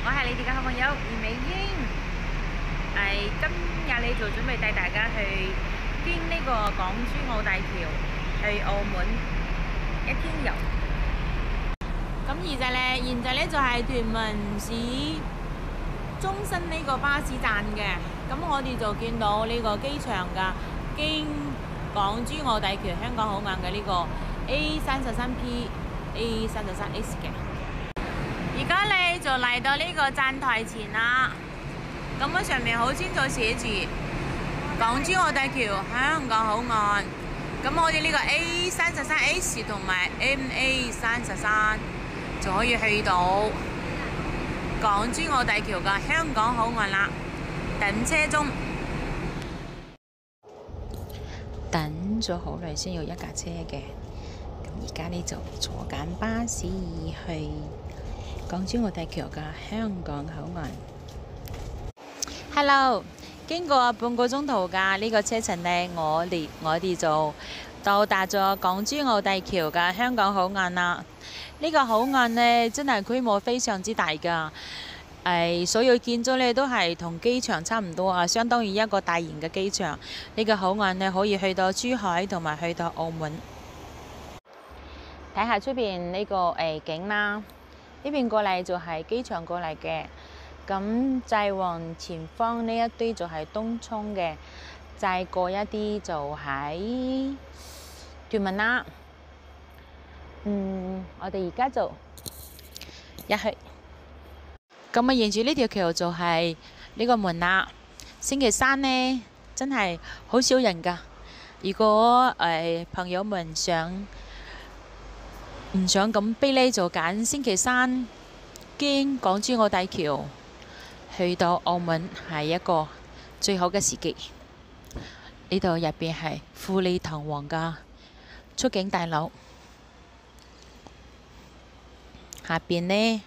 我係你哋嘅好朋友余美英。今日你就準備帶大家去經呢個港珠澳大橋去澳門一天遊。咁現在咧就係屯門市中心呢個巴士站嘅。咁我哋就見到呢個機場㗎，經港珠澳大橋香港口岸嘅呢個 A33P、A33S 嘅。而家咧就嚟到呢個站台前啦。咁我上面好清楚寫住港珠澳大橋香港口岸。咁我哋呢個 A33S 同埋 MA33就可以去到港珠澳大橋嘅香港口岸啦。等車中， 等咗好耐先有一架車嘅。咁而家呢就坐緊巴士去港珠澳大橋嘅香港口岸。Hello， 經過半個鐘頭嘅呢個車程呢，我哋就到達咗港珠澳大橋嘅香港口岸啦。呢個口岸呢，真係規模非常之大㗎。所有建築呢都係同機場差唔多啊，相當於一個大型嘅機場。呢個口岸呢可以去到珠海同埋去到澳門。睇下出邊呢個景啦，呢邊過嚟就係機場過嚟嘅。咁再往前方呢一堆就係東涌嘅，再過一啲就喺屯門啦。我哋而家就入去。咁沿住呢條橋就係呢個門啦。星期三呢，真係好少人㗎。如果朋友們唔想咁逼呢，就揀星期三經港珠澳大橋去到澳門係一個最好嘅時機。呢度入邊係富麗堂皇嘅出境大樓，下邊呢，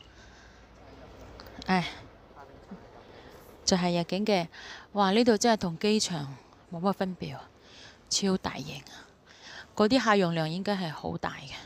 就係入境嘅。哇！呢度真係同機場冇乜分別，超大型啊！嗰啲客容量應該係好大嘅。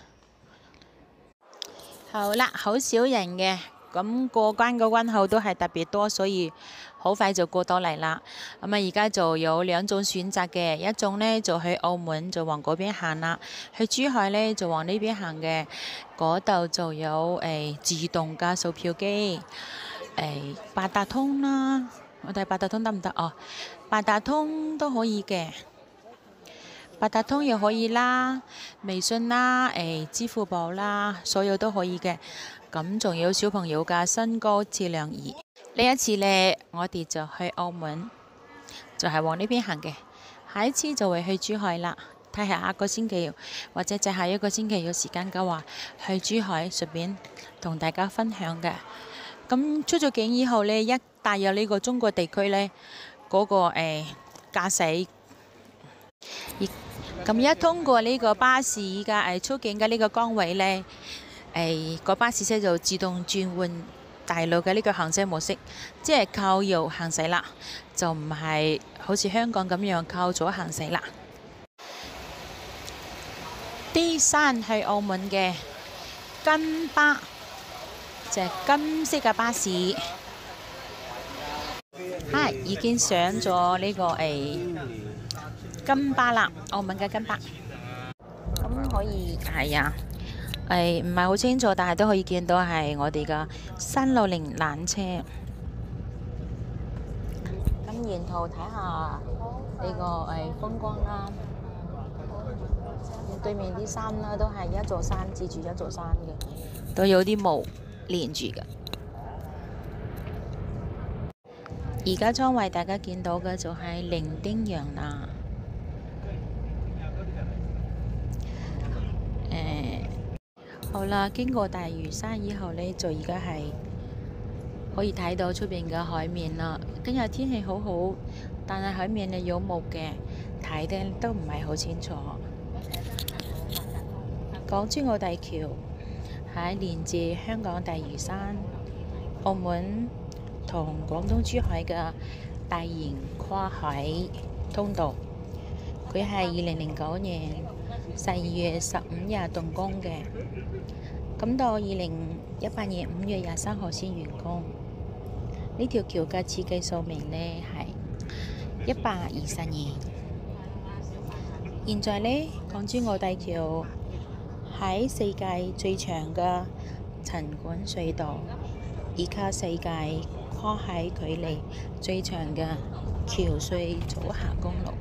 好啦，好少人嘅，咁過關嘅關口都係特別多，所以好快就過到嚟啦。咁而家就有兩種選擇嘅，一種呢就去澳門就往嗰邊行啦，去珠海呢就往呢邊行嘅。嗰度就有自動嘅售票機，八達通啦，我睇八達通得唔得？哦，八達通都可以嘅，八達通又可以啦，微信啦，支付寶啦，所有都可以嘅。咁仲有小朋友嘅身高測量儀。呢一次呢，我哋就去澳門，就係往呢邊行嘅。下一次就會去珠海啦。睇下下個星期或者再下一個星期有時間嘅話，去珠海順便同大家分享嘅。咁出咗境以後呢，一踏入呢個中國地區呢，嗰個駕駛，咁一通過呢個巴士嘅出境嘅呢個崗位呢，個巴士車就自動轉換大陸嘅呢個行駛模式，即係靠右行駛啦，就唔係好似香港咁樣靠左行駛啦。啲山去澳門嘅金巴，就係金色嘅巴士。已經上咗呢個金巴啦，澳門嘅金巴。咁可以係啊，唔係好清楚，但係都可以見到係我哋嘅360纜車。咁沿途睇下呢個風光啦。對面啲山啦，都係一座山接住一座山嘅，都有啲霧連住嘅。而家窗位大家見到嘅就係伶仃洋啦。好啦，經過大嶼山以後呢，就而家係可以睇到出邊嘅海面啦。今日天氣好好，但係海面呢有霧嘅，睇得都唔係好清楚。港珠澳大橋係連接香港大嶼山、澳門同廣東珠海嘅大型跨海通道。佢係2009年12月15日動工嘅。咁到2018 18年5月23號先完工。呢條橋嘅設計壽命呢係120年。現在呢，港珠澳大橋喺世界最長嘅陳管隧道，以及世界跨海距離最長嘅橋隧組合公路。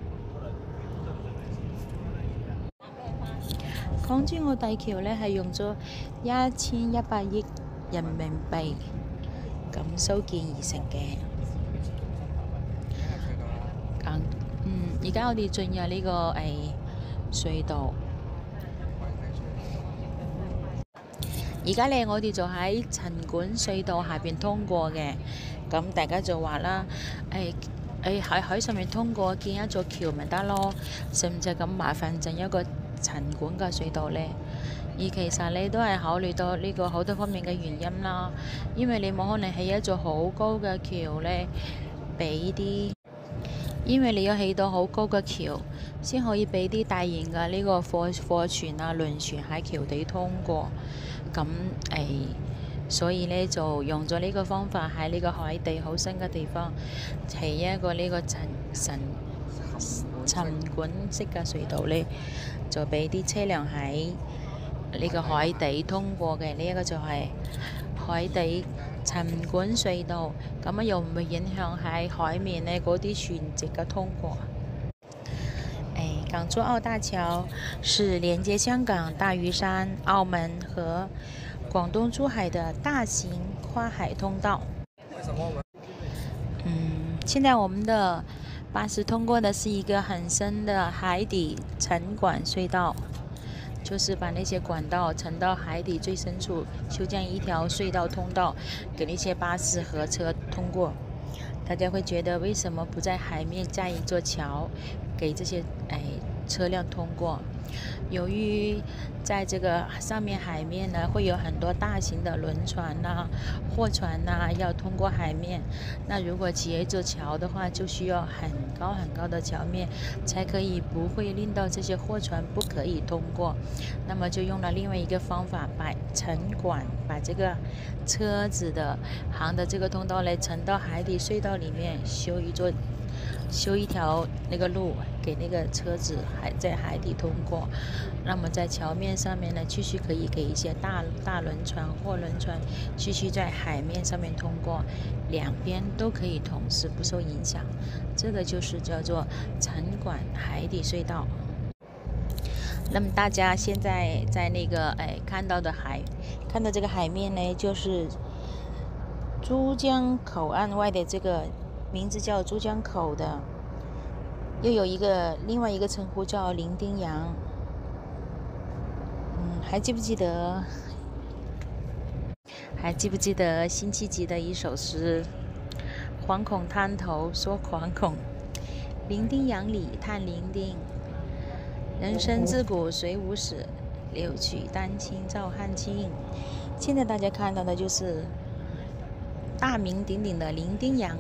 港珠澳大橋呢係用咗1100億人民幣咁修建而成嘅。而家我哋進入呢個隧道。而家呢，我哋就喺陳管隧道下邊通過嘅。咁大家就話啦，喺海上面通過建一座橋咪得咯，使唔使咁麻煩整一個陳管嘅隧道呢？而其實你都係考慮到呢個好多方面嘅原因啦，因為你冇可能起一座好高嘅橋呢，因為你要起到好高嘅橋，先可以俾啲大型嘅呢個貨船啊、輪船喺橋底通過。咁所以呢，就用咗呢個方法喺呢個海底好深嘅地方起一個呢個陳管式嘅隧道呢，就俾啲車輛喺呢個海底通過嘅。呢一個就係海底陳管隧道，咁又唔會影響喺海面呢嗰啲船隻嘅通過。港珠澳大橋是連接香港、大嶼山、澳門和廣東珠海的大型跨海通道。現在我們的巴士通過的是一個很深的海底沉管隧道，就是把那些管道沉到海底最深處，修建一條隧道通道，給那些巴士和車通過。大家會覺得為什麼不在海面架一座橋，給這些車輛通過？由於在這個上面海面呢，會有很多大型的輪船啊、貨船啊要通過海面。那如果起一座橋的話，就需要很高很高的橋面，才可以不會令到這些貨船不可以通過。那麼就用了另外一個方法，把沉管把這個車子的行的這個通道來沉到海底隧道裡面，修一條那個路，給那個車子在海底通過。那麼在橋面上面呢，繼續可以給一些大輪船、貨輪船繼續在海面上面通過，兩邊都可以同時不受影響。這個就是叫做沉管海底隧道。那麼大家現在在那個看到這個海面呢，就是珠江口岸外的這個名字叫珠江口的，又有另外一個稱呼叫伶仃洋。還記不記得辛棄疾的一首詩？惶恐灘頭說惶恐，伶仃洋裡嘆伶仃。人生自古誰無死，留取丹青照汗青。現在大家看到的就是大名鼎鼎的伶仃洋。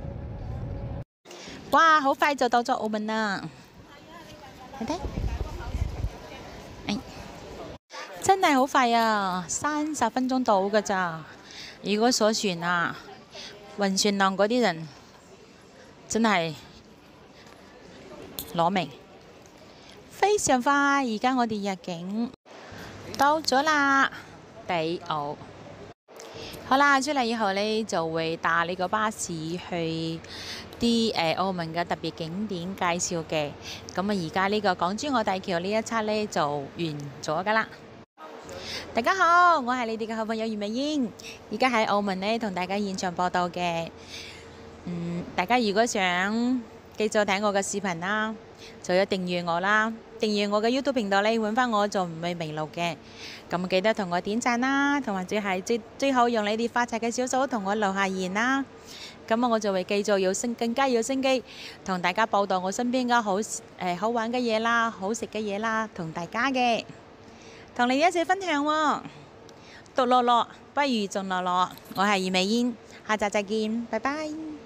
哇，好快就到咗澳門啦！睇睇，真係好快啊，30分鐘到㗎咋。如果坐船啊，暈船浪嗰啲人真係攞命，非常快。而家我哋入境到咗啦，地澳。好啦，出嚟以後呢，就會搭呢個巴士去啲澳門嘅特別景點介紹嘅。咁啊，而家呢個港珠澳大橋呢一輯呢，就完咗㗎啦。大家好，我係你哋嘅好朋友余美英，而家喺澳門呢，同大家現場報道嘅。大家如果想繼續睇我嘅視頻啦，就要訂閱我啦。訂閱我嘅 YouTube 頻道呢，揾翻我就唔會迷路嘅。咁記得同我點讚啦，同埋最後用你哋發財嘅小數同我留下言啦。咁我就會繼續更加有心機同大家報道我身邊嘅好玩嘅嘢啦，好食嘅嘢啦，同大家嘅，同你哋一齊分享喎。獨樂樂不如眾樂樂，我係余美英，下集再見，拜拜。